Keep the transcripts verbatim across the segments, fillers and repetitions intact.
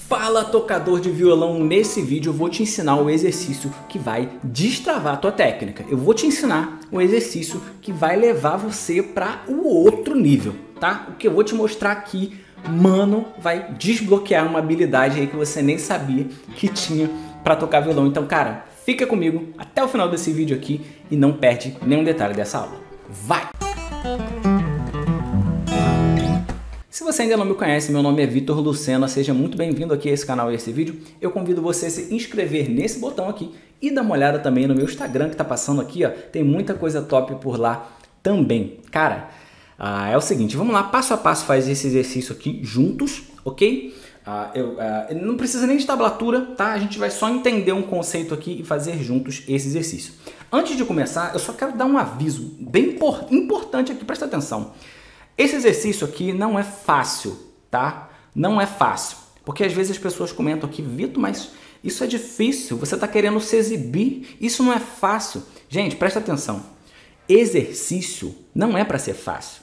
Fala, tocador de violão! Nesse vídeo eu vou te ensinar o exercício que vai destravar a tua técnica. Eu vou te ensinar o exercício que vai levar você para o outro nível, tá? O que eu vou te mostrar aqui, mano, vai desbloquear uma habilidade aí que você nem sabia que tinha para tocar violão. Então, cara, fica comigo até o final desse vídeo aqui e não perde nenhum detalhe dessa aula. Vai! Se você ainda não me conhece, meu nome é Vitor Lucena, seja muito bem-vindo aqui a esse canal e a esse vídeo. Eu convido você a se inscrever nesse botão aqui e dar uma olhada também no meu Instagram que tá passando aqui, ó. Tem muita coisa top por lá também. Cara, ah, é o seguinte, vamos lá, passo a passo faz esse exercício aqui juntos, ok? Ah, eu, ah, não precisa nem de tablatura, tá? A gente vai só entender um conceito aqui e fazer juntos esse exercício. Antes de começar, eu só quero dar um aviso bem importante aqui, presta atenção. Esse exercício aqui não é fácil, tá? Não é fácil, porque às vezes as pessoas comentam aqui, Vitor, mas isso é difícil, você está querendo se exibir, isso não é fácil. Gente, presta atenção, exercício não é para ser fácil,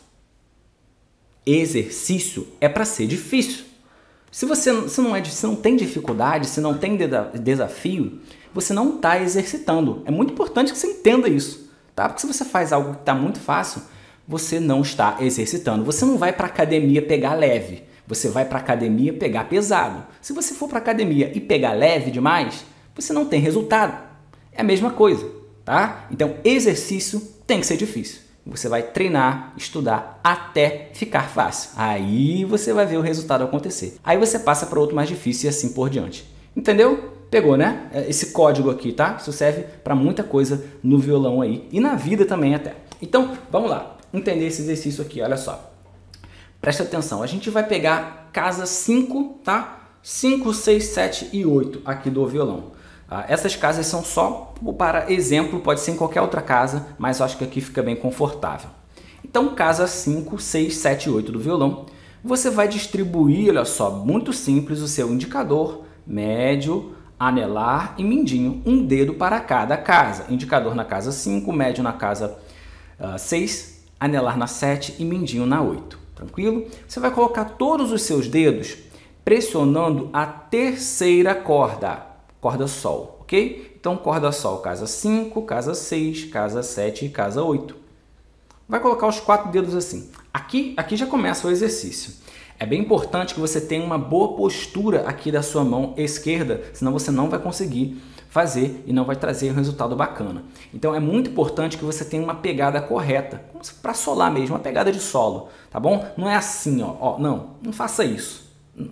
exercício é para ser difícil. Se você se não, é, se não tem dificuldade, se não tem desafio, você não está exercitando. É muito importante que você entenda isso, tá? Porque se você faz algo que está muito fácil, você não está exercitando. Você não vai para academia pegar leve, você vai para academia pegar pesado. Se você for para academia e pegar leve demais, você não tem resultado. É a mesma coisa, tá? Então, exercício tem que ser difícil. Você vai treinar, estudar até ficar fácil. Aí você vai ver o resultado acontecer. Aí você passa para outro mais difícil e assim por diante. Entendeu? Pegou, né? Esse código aqui, tá? Isso serve para muita coisa no violão aí e na vida também até. Então, vamos lá. Entender esse exercício aqui, olha só. Presta atenção, a gente vai pegar casa cinco, tá? cinco, seis, sete e oito aqui do violão. Ah, essas casas são só para exemplo, pode ser em qualquer outra casa, mas eu acho que aqui fica bem confortável. Então, casa cinco, seis, sete e oito do violão, você vai distribuir, olha só, muito simples, o seu indicador, médio, anelar e mindinho, um dedo para cada casa. Indicador na casa cinco, médio na casa uh, seis, anelar na sete e mindinho na oito. Tranquilo? Você vai colocar todos os seus dedos pressionando a terceira corda, corda sol, ok? Então, corda sol, casa cinco, casa seis, casa sete e casa oito. Vai colocar os quatro dedos assim. Aqui, aqui já começa o exercício. É bem importante que você tenha uma boa postura aqui da sua mão esquerda, senão você não vai conseguir fazer e não vai trazer um resultado bacana. Então é muito importante que você tenha uma pegada correta, para solar mesmo, uma pegada de solo, tá bom? Não é assim, ó, ó, não, não faça isso.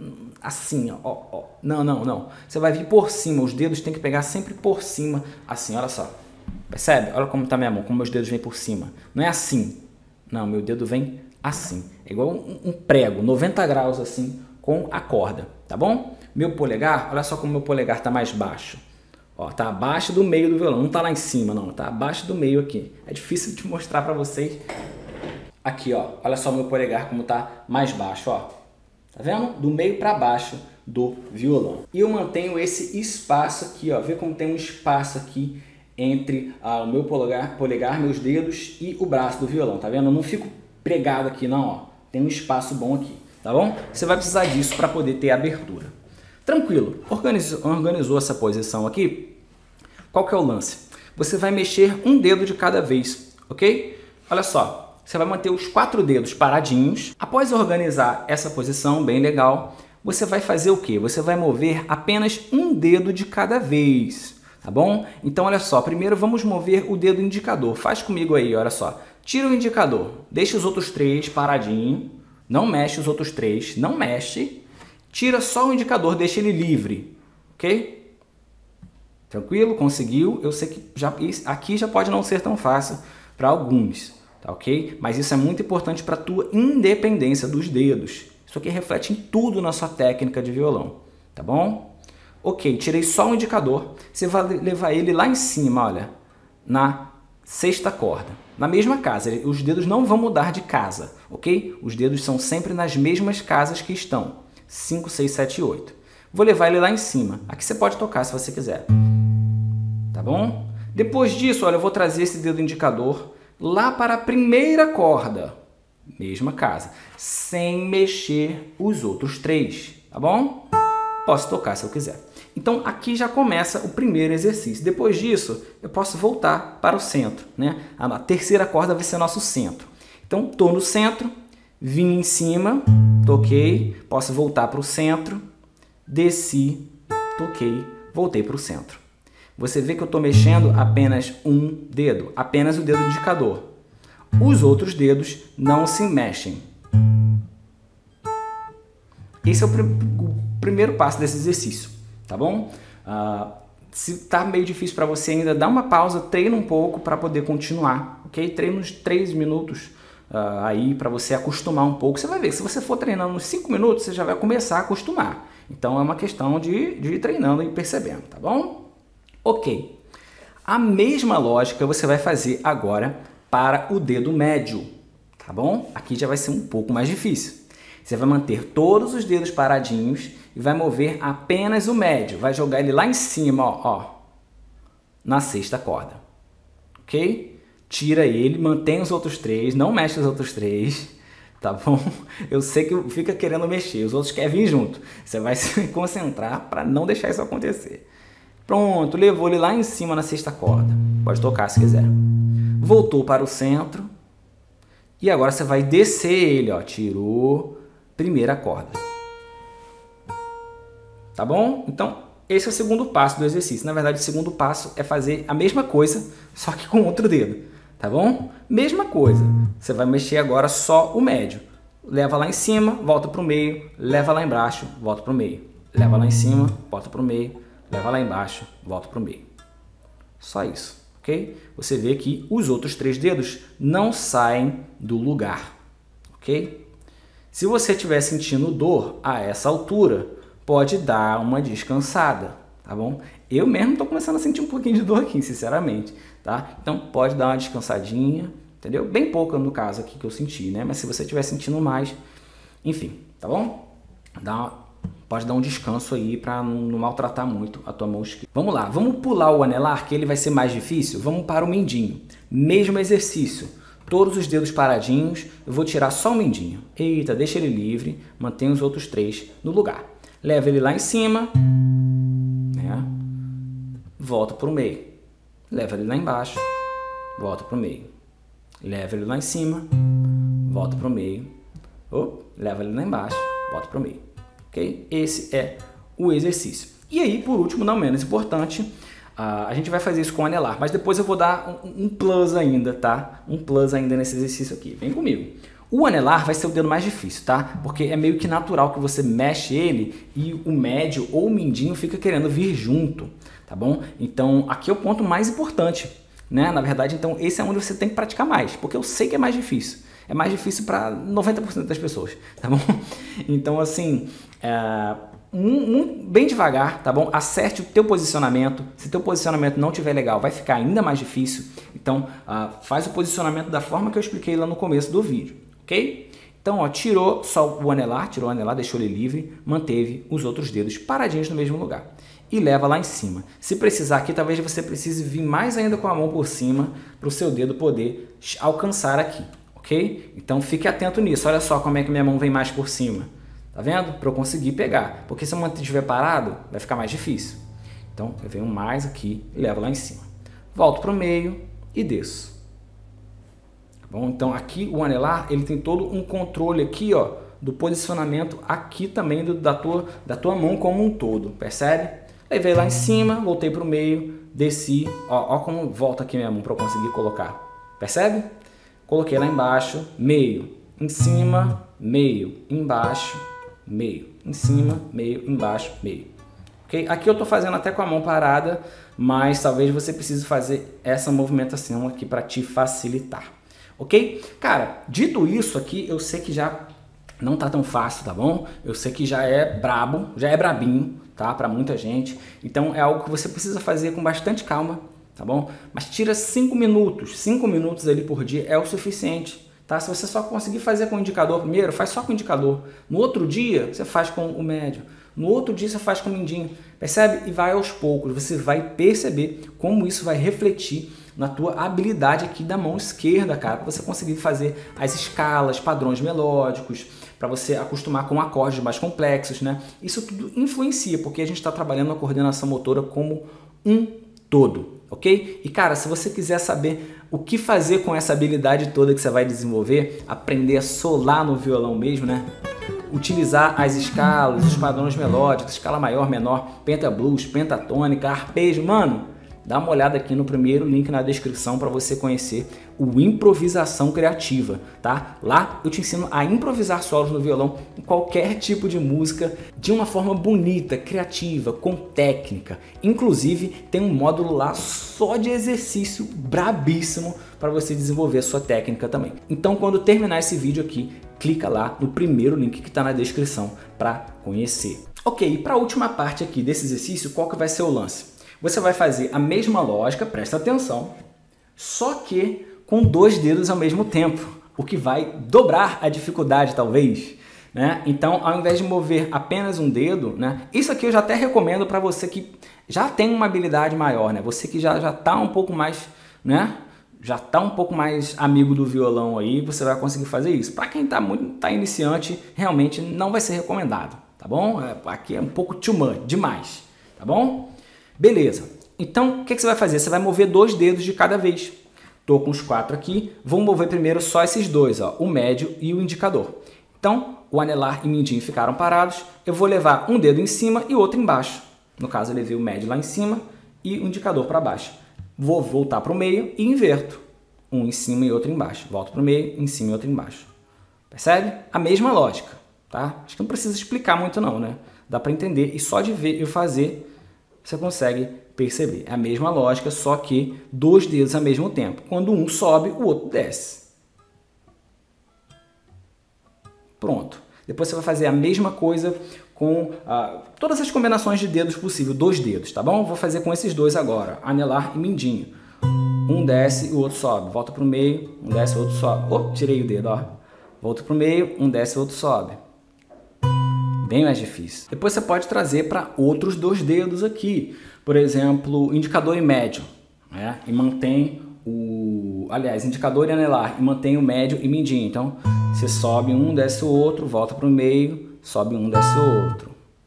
Assim, ó, ó, não, não, não. Você vai vir por cima, os dedos tem que pegar sempre por cima, assim, olha só. Percebe? Olha como tá minha mão, como meus dedos vêm por cima. Não é assim. Não, meu dedo vem assim. É igual um, um prego, noventa graus assim, com a corda, tá bom? Meu polegar, olha só como meu polegar tá mais baixo. Ó, tá abaixo do meio do violão, não tá lá em cima não, tá abaixo do meio aqui. É difícil de mostrar pra vocês. Aqui, ó, olha só meu polegar como tá mais baixo, ó. Tá vendo? Do meio pra baixo do violão. E eu mantenho esse espaço aqui, ó, vê como tem um espaço aqui entre ah, o meu polegar, polegar, meus dedos e o braço do violão, tá vendo? Eu não fico pregado aqui não, ó. Tem um espaço bom aqui, tá bom? Você vai precisar disso para poder ter abertura. Tranquilo, organizou, organizou essa posição aqui, qual que é o lance? Você vai mexer um dedo de cada vez, ok? Olha só, você vai manter os quatro dedos paradinhos. Após organizar essa posição, bem legal, você vai fazer o quê? Você vai mover apenas um dedo de cada vez, tá bom? Então, olha só, primeiro vamos mover o dedo indicador. Faz comigo aí, olha só. Tira o indicador, deixa os outros três paradinho, não mexe os outros três, não mexe. Tira só o indicador, deixa ele livre, ok? Tranquilo? Conseguiu? Eu sei que já, aqui já pode não ser tão fácil para alguns, tá ok? Mas isso é muito importante para a tua independência dos dedos. Isso aqui reflete em tudo na sua técnica de violão, tá bom? Ok, tirei só o indicador, você vai levar ele lá em cima, olha, na sexta corda. Na mesma casa, os dedos não vão mudar de casa, ok? Os dedos são sempre nas mesmas casas que estão. cinco, seis, sete e oito. Vou levar ele lá em cima. Aqui você pode tocar se você quiser. Tá bom? Depois disso, olha, eu vou trazer esse dedo indicador lá para a primeira corda. Mesma casa. Sem mexer os outros três. Tá bom? posso tocar se eu quiser. Então aqui já começa o primeiro exercício. Depois disso, eu posso voltar para o centro, né? A terceira corda vai ser nosso centro. Então estou no centro, vim em cima, toquei, posso voltar para o centro, desci, toquei, voltei para o centro. Você vê que eu estou mexendo apenas um dedo, apenas o dedo indicador. Os outros dedos não se mexem. Esse é o, pr o primeiro passo desse exercício, tá bom? Uh, se tá meio difícil para você ainda, dá uma pausa, treina um pouco para poder continuar, ok? Treina uns três minutos uh, aí para você acostumar um pouco. Você vai ver, se você for treinando uns cinco minutos, você já vai começar a acostumar. Então é uma questão de, de ir treinando e percebendo, tá bom? Ok. A mesma lógica você vai fazer agora para o dedo médio, tá bom? Aqui já vai ser um pouco mais difícil. Você vai manter todos os dedos paradinhos e vai mover apenas o médio. Vai jogar ele lá em cima, ó, ó, na sexta corda, ok? Tira ele, mantém os outros três, não mexe os outros três, tá bom? Eu sei que fica querendo mexer, os outros querem vir junto. Você vai se concentrar para não deixar isso acontecer. Pronto, levou ele lá em cima na sexta corda. Pode tocar se quiser. Voltou para o centro. E agora você vai descer ele, ó. Tirou, primeira corda. Tá bom? Então, esse é o segundo passo do exercício. Na verdade, o segundo passo é fazer a mesma coisa, só que com outro dedo. Tá bom? Mesma coisa. Você vai mexer agora só o médio. Leva lá em cima, volta para o meio. Leva lá embaixo, volta para o meio. Leva lá em cima, volta para o meio. Leva lá embaixo, volta para o meio. Só isso, ok? Você vê que os outros três dedos não saem do lugar, ok? Se você estiver sentindo dor a essa altura, pode dar uma descansada, tá bom? Eu mesmo estou começando a sentir um pouquinho de dor aqui, sinceramente, tá? Então pode dar uma descansadinha, entendeu? Bem pouca no caso aqui que eu senti, né? Mas se você estiver sentindo mais, enfim, tá bom? Dá uma... Pode dar um descanso aí para não, não maltratar muito a tua mão esquerda. Vamos lá, vamos pular o anelar, que ele vai ser mais difícil. Vamos para o mindinho. Mesmo exercício. Todos os dedos paradinhos. Eu vou tirar só o mindinho. Eita, deixa ele livre. Mantém os outros três no lugar. Leva ele lá em cima. Né? Volta para o meio. Leva ele lá embaixo. Volta para o meio. Leva ele lá em cima. Volta para o meio. Oh, leva ele lá embaixo. Volta para o meio. Okay? Esse é o exercício. E aí, por último, não menos importante, uh, a gente vai fazer isso com o anelar, mas depois eu vou dar um, um plus ainda, tá? Um plus ainda nesse exercício aqui. Vem comigo. O anelar vai ser o dedo mais difícil, tá? Porque é meio que natural que você mexe ele e o médio ou o mindinho fica querendo vir junto, tá bom? Então, aqui é o ponto mais importante, né? Na verdade, então, esse é onde você tem que praticar mais, porque eu sei que é mais difícil. É mais difícil para noventa por cento das pessoas, tá bom? Então, assim, é, um, um, bem devagar, tá bom? Acerte o teu posicionamento. Se teu posicionamento não estiver legal, vai ficar ainda mais difícil. Então, uh, faz o posicionamento da forma que eu expliquei lá no começo do vídeo, ok? Então, ó, tirou só o anelar, tirou o anelar, deixou ele livre, manteve os outros dedos paradinhos no mesmo lugar. E leva lá em cima. Se precisar aqui, talvez você precise vir mais ainda com a mão por cima para o seu dedo poder alcançar aqui. Ok? Então fique atento nisso. Olha só como é que minha mão vem mais por cima. Tá vendo? Para eu conseguir pegar. Porque se eu mantiver parado, vai ficar mais difícil. Então eu venho mais aqui e levo lá em cima. Volto para o meio e desço. Tá bom? Então aqui o anelar ele tem todo um controle aqui, ó, do posicionamento aqui também do, da, tua, da tua mão como um todo. Percebe? Levei lá em cima, voltei para o meio, desci. Ó, ó como volta aqui minha mão para eu conseguir colocar. Percebe? Coloquei lá embaixo, meio, em cima, meio, embaixo, meio, em cima, meio, embaixo, meio. Okay? Aqui eu estou fazendo até com a mão parada, mas talvez você precise fazer essa movimentação aqui para te facilitar. Ok? Cara, dito isso aqui, eu sei que já não tá tão fácil, tá bom? Eu sei que já é brabo, já é brabinho, tá? Para muita gente. Então é algo que você precisa fazer com bastante calma. Tá bom? Mas tira cinco minutos, cinco minutos ali por dia é o suficiente, tá? Se você só conseguir fazer com o indicador primeiro, faz só com o indicador. No outro dia, você faz com o médio. No outro dia você faz com o mindinho, percebe? E vai aos poucos, você vai perceber como isso vai refletir na tua habilidade aqui da mão esquerda, cara, para você conseguir fazer as escalas, padrões melódicos, para você acostumar com acordes mais complexos, né? Isso tudo influencia, porque a gente está trabalhando a coordenação motora como um todo, ok? E cara, se você quiser saber o que fazer com essa habilidade toda que você vai desenvolver, aprender a solar no violão mesmo, né? Utilizar as escalas, os padrões melódicos, escala maior, menor, pentablues, pentatônica, arpejo, mano, dá uma olhada aqui no primeiro link na descrição para você conhecer o Improvisação Criativa, tá? Lá eu te ensino a improvisar solos no violão em qualquer tipo de música de uma forma bonita, criativa, com técnica. Inclusive tem um módulo lá só de exercício brabíssimo para você desenvolver a sua técnica também. Então quando terminar esse vídeo aqui, clica lá no primeiro link que está na descrição para conhecer. Ok, e para a última parte aqui desse exercício, qual que vai ser o lance? Você vai fazer a mesma lógica, presta atenção, só que com dois dedos ao mesmo tempo, o que vai dobrar a dificuldade talvez, né? Então, ao invés de mover apenas um dedo, né? Isso aqui eu já até recomendo para você que já tem uma habilidade maior, né? Você que já já está um pouco mais, né? Já está um pouco mais amigo do violão aí, você vai conseguir fazer isso. Para quem está muito tá iniciante, realmente não vai ser recomendado, tá bom? Aqui é um pouco too much, demais, tá bom? Beleza, então o que, que você vai fazer? Você vai mover dois dedos de cada vez. Estou com os quatro aqui, vou mover primeiro só esses dois, ó, o médio e o indicador. Então, o anelar e mindinho ficaram parados, eu vou levar um dedo em cima e outro embaixo. No caso, eu levei o médio lá em cima e o indicador para baixo. Vou voltar para o meio e inverto. Um em cima e outro embaixo. Volto para o meio, em cima e outro embaixo. Percebe? A mesma lógica, tá? Acho que não precisa explicar muito não, né? Dá para entender e só de ver eu fazer você consegue perceber. É a mesma lógica, só que dois dedos ao mesmo tempo. Quando um sobe, o outro desce. Pronto. Depois você vai fazer a mesma coisa com ah, todas as combinações de dedos possíveis, dois dedos, tá bom? Vou fazer com esses dois agora, anelar e mindinho. Um desce e o outro sobe. Volta para o meio, um desce e o outro sobe. Oh, tirei o dedo, ó. Volta para o meio, um desce e o outro sobe. Bem mais difícil. Depois você pode trazer para outros dois dedos aqui. Por exemplo, indicador e médio. Né? E mantém o... Aliás, indicador e anelar. E mantém o médio e mindinho. Então, você sobe um, desce o outro, volta para o meio, sobe um, desce o outro.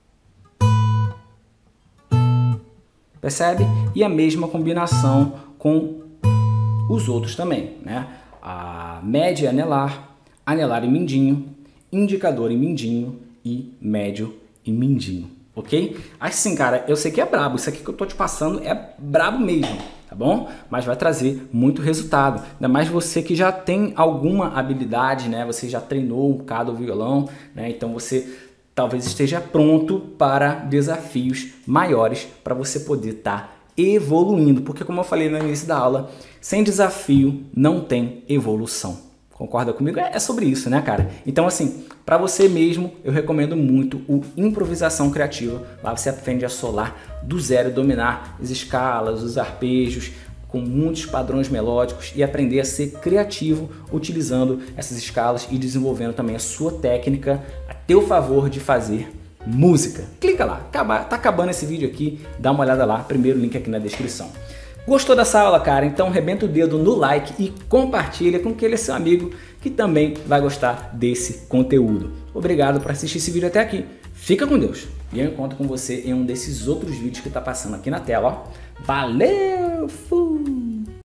Percebe? E a mesma combinação com os outros também. Né? A média e anelar, anelar e mindinho, indicador e mindinho, e médio e mindinho, ok? Assim, cara, eu sei que é brabo, isso aqui que eu tô te passando é brabo mesmo, tá bom? Mas vai trazer muito resultado, ainda mais você que já tem alguma habilidade, né? Você já treinou um bocado o violão, né? Então você talvez esteja pronto para desafios maiores para você poder estar tá evoluindo, porque como eu falei no início da aula, sem desafio não tem evolução. Concorda comigo? É sobre isso, né, cara? Então, assim, para você mesmo, eu recomendo muito o Improvisação Criativa. Lá você aprende a solar do zero, dominar as escalas, os arpejos, com muitos padrões melódicos e aprender a ser criativo utilizando essas escalas e desenvolvendo também a sua técnica a teu favor de fazer música. Clica lá, tá acabando esse vídeo aqui, dá uma olhada lá, primeiro link aqui na descrição. Gostou dessa aula, cara? Então rebenta o dedo no like e compartilha com aquele seu amigo que também vai gostar desse conteúdo. Obrigado por assistir esse vídeo até aqui. Fica com Deus e eu encontro com você em um desses outros vídeos que tá passando aqui na tela, ó. Valeu! Fui!